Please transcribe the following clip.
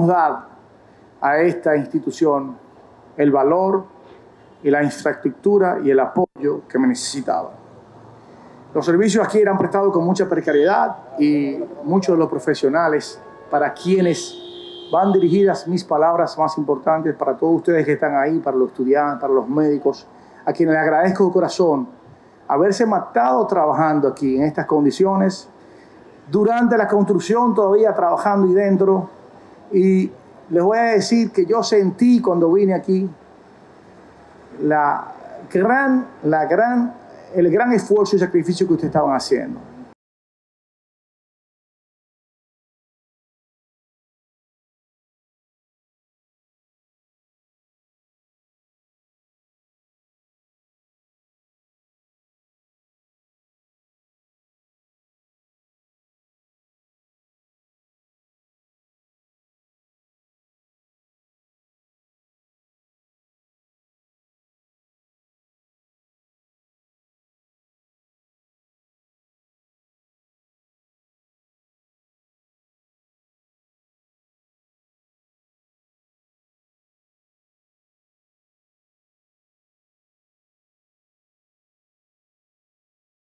dar a esta institución el valor y la infraestructura y el apoyo que me necesitaba. Los servicios aquí eran prestados con mucha precariedad y muchos de los profesionales para quienes van dirigidas mis palabras más importantes para todos ustedes que están ahí, para los estudiantes, para los médicos, a quienes les agradezco de corazón haberse matado trabajando aquí en estas condiciones, durante la construcción todavía trabajando y dentro. Y les voy a decir que yo sentí cuando vine aquí el gran esfuerzo y sacrificio que ustedes estaban haciendo.